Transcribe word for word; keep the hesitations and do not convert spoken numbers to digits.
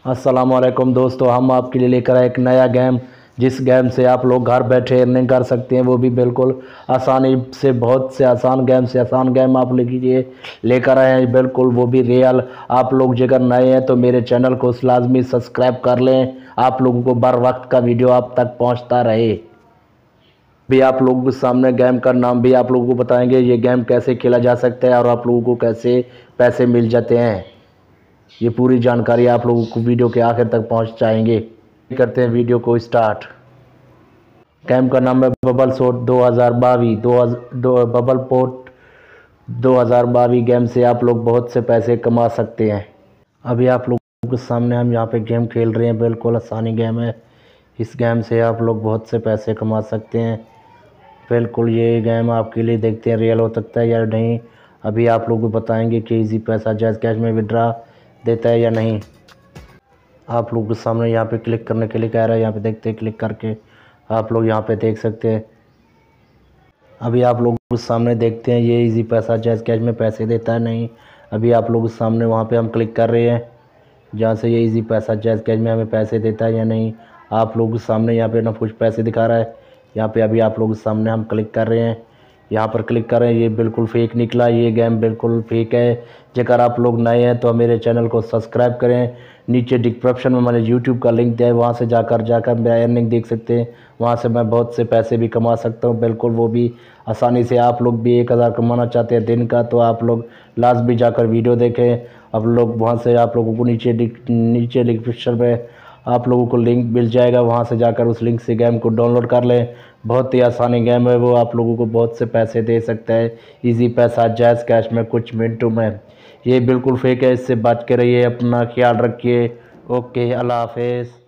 अस्सलामुअलैकुम दोस्तों, हम आपके लिए लेकर आए एक नया गेम। जिस गेम से आप लोग घर बैठे अर्निंग कर सकते हैं, वो भी बिल्कुल आसानी से। बहुत से आसान गेम से आसान गेम आप लोग लिए लेकर आए हैं, बिल्कुल वो भी रियल। आप लोग अगर नए हैं तो मेरे चैनल को लाजमी सब्सक्राइब कर लें, आप लोगों को बर वक्त का वीडियो आप तक पहुंचता रहे। भी आप लोगों के सामने गेम का नाम भी आप लोगों को बताएंगे, ये गेम कैसे खेला जा सकता है और आप लोगों को कैसे पैसे मिल जाते हैं। ये पूरी जानकारी आप लोगों को वीडियो के आखिर तक पहुंच जाएंगे। करते हैं वीडियो को स्टार्ट। गेम का नाम है बबल शॉट दो हज़ार बाईस। दो, दो बबल पोट दो हज़ार बाईस गेम से आप लोग बहुत से पैसे कमा सकते हैं। अभी आप लोगों के सामने हम यहाँ पे गेम खेल रहे हैं, बिल्कुल आसानी गेम है। इस गेम से आप लोग बहुत से पैसे कमा सकते हैं। बिल्कुल ये गेम आपके लिए देखते हैं रियल हो सकता है या नहीं। अभी आप लोग को बताएंगे कि इजी पैसा जैज़ कैश में विड्रा देता है या नहीं। आप लोग के सामने यहाँ पे क्लिक करने के लिए कह रहा है, यहाँ पे देखते हैं। क्लिक करके आप लोग यहाँ पे देख सकते हैं। अभी आप लोग के सामने देखते हैं ये इजी पैसा जैज़ कैश में पैसे देता है नहीं। अभी आप लोग के सामने वहाँ पे हम क्लिक कर रहे हैं, जहाँ से ये इजी पैसा जैज़ कैश में हमें पैसे देता है या नहीं। आप लोग के सामने यहाँ पे ना कुछ पैसे दिखा रहा है यहाँ पे। अभी आप लोग के सामने हम क्लिक कर रहे हैं, यहाँ पर क्लिक करें। ये बिल्कुल फेक निकला, ये गेम बिल्कुल फेक है। जेकर आप लोग नए हैं तो मेरे चैनल को सब्सक्राइब करें। नीचे डिस्क्रिप्शन में मैंने यूट्यूब का लिंक दिया है, वहाँ से जाकर जाकर मेरा अर्निंग देख सकते हैं। वहाँ से मैं बहुत से पैसे भी कमा सकता हूँ, बिल्कुल वो भी आसानी से। आप लोग भी एक हज़ार कमाना चाहते हैं दिन का, तो आप लोग लास्ट भी जाकर वीडियो देखें। आप लोग वहाँ से आप लोगों को नीचे नीचे डिस्क्रिप्शन में आप लोगों को लिंक मिल जाएगा, वहाँ से जाकर उस लिंक से गेम को डाउनलोड कर लें। बहुत ही आसानी गेम है, वो आप लोगों को बहुत से पैसे दे सकता है। इजी पैसा जैज़ कैश में कुछ मिनटों में। ये बिल्कुल फेक है, इससे बच के रहिए, अपना ख्याल रखिए। ओके, अल्लाह हाफिज़।